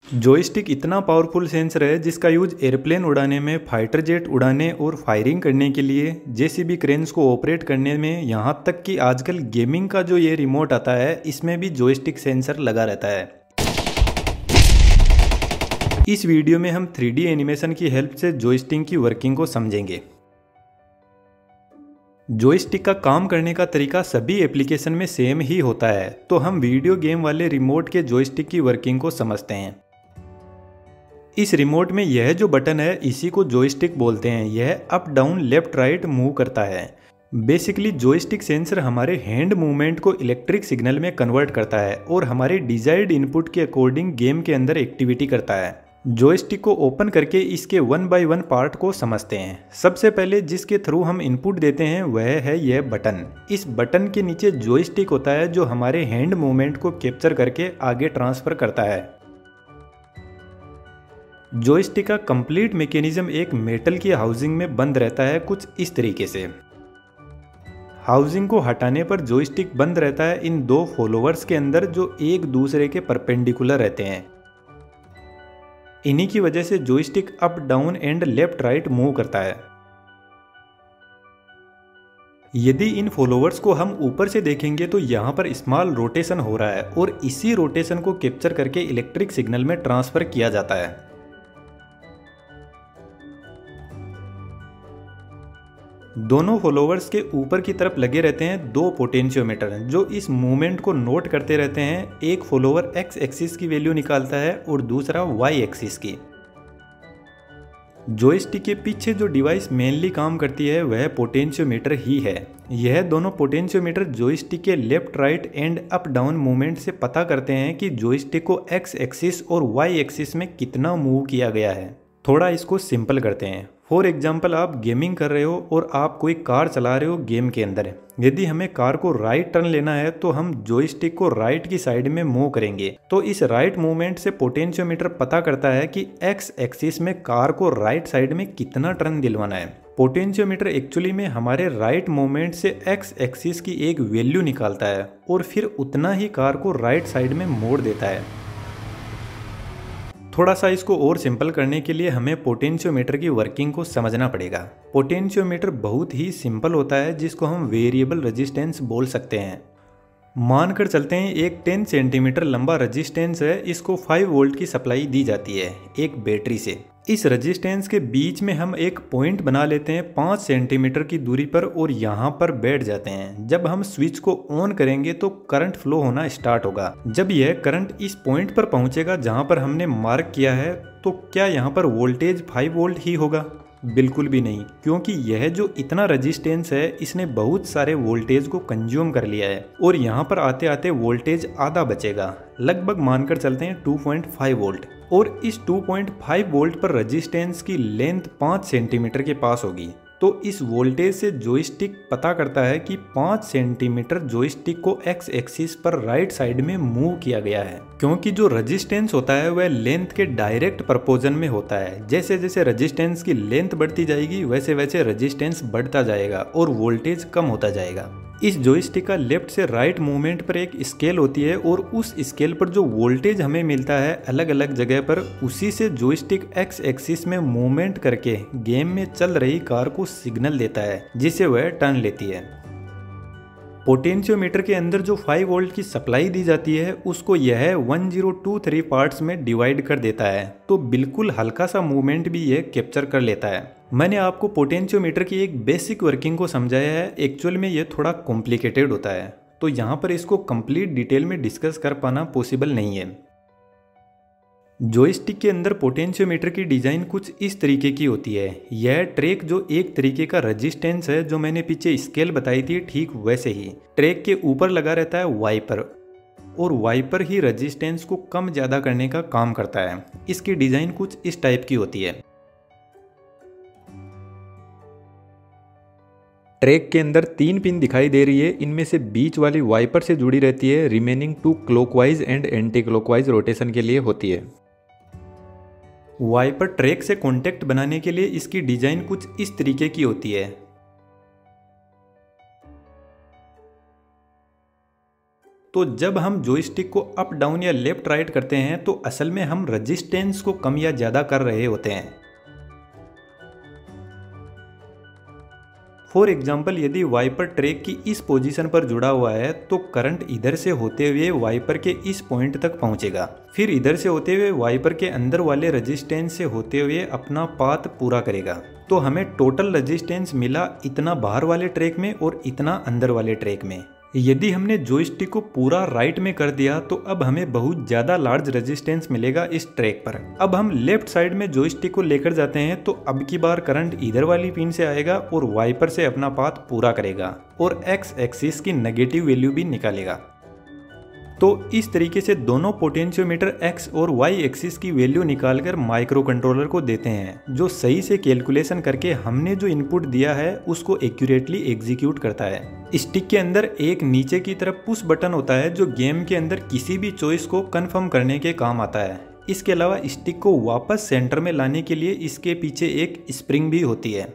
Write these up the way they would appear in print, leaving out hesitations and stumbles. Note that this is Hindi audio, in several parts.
जॉयस्टिक इतना पावरफुल सेंसर है जिसका यूज एयरप्लेन उड़ाने में, फाइटर जेट उड़ाने और फायरिंग करने के लिए, जेसीबी क्रेन्स को ऑपरेट करने में, यहाँ तक कि आजकल गेमिंग का जो ये रिमोट आता है इसमें भी जॉयस्टिक सेंसर लगा रहता है। इस वीडियो में हम 3D एनिमेशन की हेल्प से जॉयस्टिक की वर्किंग को समझेंगे। जॉयस्टिक का काम करने का तरीका सभी एप्लीकेशन में सेम ही होता है, तो हम वीडियो गेम वाले रिमोट के जॉयस्टिक की वर्किंग को समझते हैं। इस रिमोट में यह जो बटन है इसी को जॉयस्टिक बोलते हैं। यह up down left right move करता है। बेसिकली जॉयस्टिक सेंसर हमारे हैंड मूवमेंट को इलेक्ट्रिक सिग्नल में कन्वर्ट करता है और हमारे डिजायर्ड इनपुट के अकॉर्डिंग गेम के अंदर एक्टिविटी करता है। जॉयस्टिक को ओपन करके इसके 1 बाय 1 पार्ट को समझते हैं। सबसे पहले जिसके थ्रू हम इनपुट देते हैं वह है यह बटन। इस बटन के नीचे जॉयस्टिक होता है जो हमारे हैंड मूवमेंट को कैप्चर करके आगे ट्रांसफर करता है। जॉयस्टिक का कंप्लीट मैकेनिज्म एक मेटल की हाउसिंग में बंद रहता है कुछ इस तरीके से। हाउसिंग को हटाने पर जॉयस्टिक बंद रहता है इन दो फॉलोवर्स के अंदर जो एक दूसरे के परपेंडिकुलर रहते हैं। इन्हीं की वजह से joystick up down and left right move करता है। यदि इन फॉलोवर्स को हम ऊपर से देखेंगे तो यहाँ पर स्मॉल रोटेशन हो रहा है और इसी रोटेशन को कैप्चर करके इलेक्ट्रिक सिग्नल में ट्रांसफर किया जाता है। दोनों फॉलोवर्स के ऊपर की तरफ लगे रहते हैं दो पोटेंशियोमीटर जो इस मूवमेंट को नोट करते रहते हैं। एक फॉलोवर एक्स एक्सिस की वैल्यू निकालता है और दूसरा वाई एक्सिस की। जॉयस्टिक के पीछे जो डिवाइस मेनली काम करती है वह पोटेंशियोमीटर ही है। यह दोनों पोटेंशियोमीटर जॉयस्टिक के left right and up down movement से पता करते हैं कि जॉयस्टिक को एक्स एक्सिस और वाई एक्सिस में कितना मूव किया गया है। थोड़ा इसको सिंपल करते हैं। फॉर एग्जाम्पल आप गेमिंग कर रहे हो और आप कोई कार चला रहे हो गेम के अंदर। यदि हमें कार को राइट टर्न लेना है तो हम जॉयस्टिक को राइट की साइड में मूव करेंगे। तो इस राइट मूवमेंट से पोटेंशियोमीटर पता करता है कि एक्स एक्सिस में कार को राइट साइड में कितना टर्न दिलवाना है। पोटेंशियोमीटर एक्चुअली में हमारे राइट मूवमेंट से एक्स एक्सिस की एक वैल्यू निकालता है और फिर उतना ही कार को राइट साइड में मोड़ देता है। थोड़ा सा इसको और सिंपल करने के लिए हमें पोटेंशियोमीटर की वर्किंग को समझना पड़ेगा। पोटेंशियोमीटर बहुत ही सिंपल होता है जिसको हम वेरिएबल रेजिस्टेंस बोल सकते हैं। मानकर चलते हैं एक 10 सेंटीमीटर लंबा रेजिस्टेंस है, इसको 5 वोल्ट की सप्लाई दी जाती है एक बैटरी से। इस रेजिस्टेंस के बीच में हम एक पॉइंट बना लेते हैं 5 सेंटीमीटर की दूरी पर और यहाँ पर बैठ जाते हैं। जब हम स्विच को ऑन करेंगे तो करंट फ्लो होना स्टार्ट होगा। जब यह करंट इस पॉइंट पर पहुँचेगा जहाँ पर हमने मार्क किया है तो क्या यहाँ पर वोल्टेज 5 वोल्ट ही होगा? बिल्कुल भी नहीं, क्योंकि यह जो इतना रेजिस्टेंस है इसने बहुत सारे वोल्टेज को कंज्यूम कर लिया है और यहाँ पर आते आते वोल्टेज आधा बचेगा। लगभग मानकर चलते हैं 2.5 वोल्ट। और इस 2.5 वोल्ट पर रेजिस्टेंस की लेंथ 5 सेंटीमीटर के पास होगी। तो इस वोल्टेज से जॉयस्टिक पता करता है कि 5 सेंटीमीटर जॉयस्टिक को एक्स एक्सिस पर राइट साइड में मूव किया गया है। क्योंकि जो रेजिस्टेंस होता है वह लेंथ के डायरेक्ट प्रपोर्शन में होता है। जैसे जैसे रेजिस्टेंस की लेंथ बढ़ती जाएगी वैसे वैसे रेजिस्टेंस बढ़ता जाएगा और वोल्टेज कम होता जाएगा। इस जॉयस्टिक का लेफ्ट से राइट मूवमेंट पर एक स्केल होती है और उस स्केल पर जो वोल्टेज हमें मिलता है अलग अलग जगह पर, उसी से जॉयस्टिक एक्स एक्सिस में मूवमेंट करके गेम में चल रही कार को सिग्नल देता है जिसे वह टर्न लेती है। पोटेंशियोमीटर के अंदर जो 5 वोल्ट की सप्लाई दी जाती है उसको यह 1023 पार्ट्स में डिवाइड कर देता है, तो बिल्कुल हल्का सा मूवमेंट भी यह कैप्चर कर लेता है। मैंने आपको पोटेंशियोमीटर की एक बेसिक वर्किंग को समझाया है। एक्चुअल में यह थोड़ा कॉम्प्लिकेटेड होता है, तो यहाँ पर इसको कंप्लीट डिटेल में डिस्कस कर पाना पॉसिबल नहीं है। जॉयस्टिक के अंदर पोटेंशियोमीटर की डिज़ाइन कुछ इस तरीके की होती है। यह ट्रैक जो एक तरीके का रेजिस्टेंस है जो मैंने पीछे स्केल बताई थी, ठीक वैसे ही ट्रैक के ऊपर लगा रहता है वाइपर और वाइपर ही रेजिस्टेंस को कम ज़्यादा करने का काम करता है। इसकी डिज़ाइन कुछ इस टाइप की होती है। ट्रैक के अंदर 3 पिन दिखाई दे रही है, इनमें से बीच वाली वाइपर से जुड़ी रहती है। Remaining 2 clockwise and anti clockwise rotation के लिए होती है। वाइपर ट्रैक से कॉन्टैक्ट बनाने के लिए इसकी डिजाइन कुछ इस तरीके की होती है। तो जब हम जॉयस्टिक को अप डाउन या लेफ्ट राइट करते हैं तो असल में हम रेजिस्टेंस को कम या ज़्यादा कर रहे होते हैं। फॉर एग्जाम्पल, यदि वाइपर ट्रैक की इस पोजीशन पर जुड़ा हुआ है तो करंट इधर से होते हुए वाइपर के इस पॉइंट तक पहुंचेगा, फिर इधर से होते हुए वाइपर के अंदर वाले रेजिस्टेंस से होते हुए अपना पाथ पूरा करेगा। तो हमें टोटल रेजिस्टेंस मिला इतना बाहर वाले ट्रैक में और इतना अंदर वाले ट्रैक में। यदि हमने जॉयस्टिक को पूरा राइट में कर दिया तो अब हमें बहुत ज़्यादा लार्ज रेजिस्टेंस मिलेगा इस ट्रैक पर। अब हम लेफ्ट साइड में जॉयस्टिक को लेकर जाते हैं तो अब की बार करंट इधर वाली पिन से आएगा और वाइपर से अपना पाथ पूरा करेगा और एक्स एक्सिस की नेगेटिव वैल्यू भी निकालेगा। तो इस तरीके से दोनों पोटेंशियोमीटर एक्स और वाई एक्सिस की वैल्यू निकालकर माइक्रो कंट्रोलर को देते हैं, जो सही से कैलकुलेशन करके हमने जो इनपुट दिया है उसको एक्यूरेटली एग्जीक्यूट करता है। स्टिक के अंदर एक नीचे की तरफ पुश बटन होता है जो गेम के अंदर किसी भी चॉइस को कंफर्म करने के काम आता है। इसके अलावा स्टिक को वापस सेंटर में लाने के लिए इसके पीछे एक स्प्रिंग भी होती है।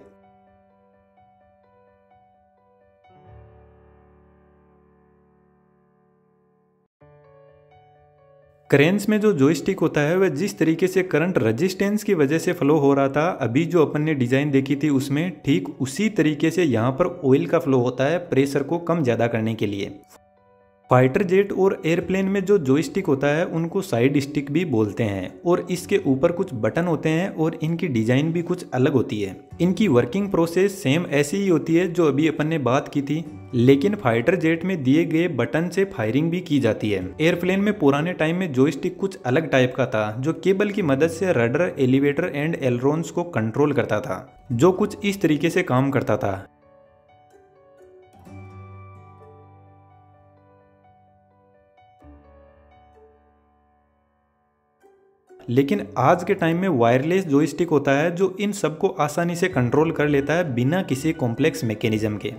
करेंस में जो जॉयस्टिक होता है वह जिस तरीके से करंट रेजिस्टेंस की वजह से फ्लो हो रहा था, अभी जो अपन ने डिजाइन देखी थी उसमें ठीक उसी तरीके से यहाँ पर ऑयल का फ्लो होता है प्रेशर को कम ज़्यादा करने के लिए। फाइटर जेट और एयरप्लेन में जो जॉयस्टिक होता है उनको साइड स्टिक भी बोलते हैं और इसके ऊपर कुछ बटन होते हैं और इनकी डिजाइन भी कुछ अलग होती है। इनकी वर्किंग प्रोसेस सेम ऐसी ही होती है जो अभी अपन ने बात की थी, लेकिन फाइटर जेट में दिए गए बटन से फायरिंग भी की जाती है। एयरप्लेन में पुराने टाइम में जॉयस्टिक कुछ अलग टाइप का था जो केबल की मदद से रडर, एलिवेटर एंड एलरोन्स को कंट्रोल करता था, जो कुछ इस तरीके से काम करता था। लेकिन आज के टाइम में वायरलेस जॉयस्टिक होता है जो इन सबको आसानी से कंट्रोल कर लेता है बिना किसी कॉम्प्लेक्स मैकेनिज्म के।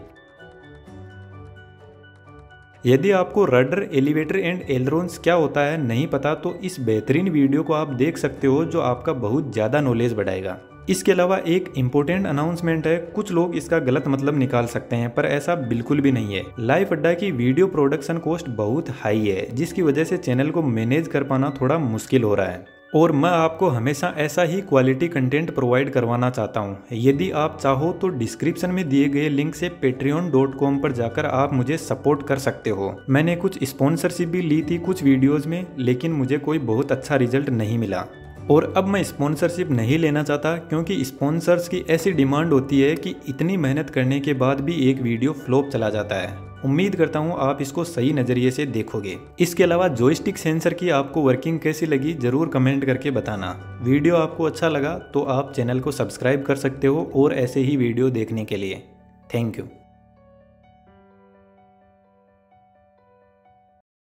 यदि आपको रडर, एलिवेटर एंड एलरोन्स क्या होता है नहीं पता तो इस बेहतरीन वीडियो को आप देख सकते हो जो आपका बहुत ज़्यादा नॉलेज बढ़ाएगा। इसके अलावा एक इम्पोर्टेंट अनाउंसमेंट है, कुछ लोग इसका गलत मतलब निकाल सकते हैं पर ऐसा बिल्कुल भी नहीं है। लाइफ अड्डा की वीडियो प्रोडक्शन कॉस्ट बहुत हाई है जिसकी वजह से चैनल को मैनेज कर पाना थोड़ा मुश्किल हो रहा है और मैं आपको हमेशा ऐसा ही क्वालिटी कंटेंट प्रोवाइड करवाना चाहता हूँ। यदि आप चाहो तो डिस्क्रिप्शन में दिए गए लिंक से patreon.com पर जाकर आप मुझे सपोर्ट कर सकते हो। मैंने कुछ स्पॉन्सरशिप भी ली थी कुछ वीडियोस में, लेकिन मुझे कोई बहुत अच्छा रिजल्ट नहीं मिला और अब मैं स्पॉन्सरशिप नहीं लेना चाहता क्योंकि स्पॉन्सर्स की ऐसी डिमांड होती है कि इतनी मेहनत करने के बाद भी एक वीडियो फ्लॉप चला जाता है। उम्मीद करता हूँ आप इसको सही नज़रिए से देखोगे। इसके अलावा जॉयस्टिक सेंसर की आपको वर्किंग कैसी लगी जरूर कमेंट करके बताना। वीडियो आपको अच्छा लगा तो आप चैनल को सब्सक्राइब कर सकते हो और ऐसे ही वीडियो देखने के लिए। Thank you.